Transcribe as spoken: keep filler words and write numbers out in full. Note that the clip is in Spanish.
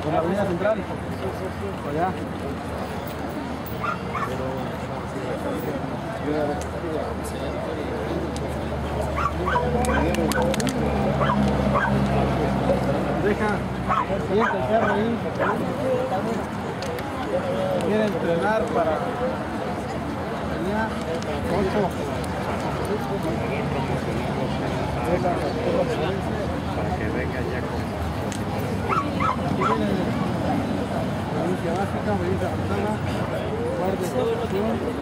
por la avenida central. Allá. Deja, sienta el carro ahí. Quiere entrenar para mañana ocho. Para que venga ya con Provincia Básica, Provincia Básica, Guardia de Estación.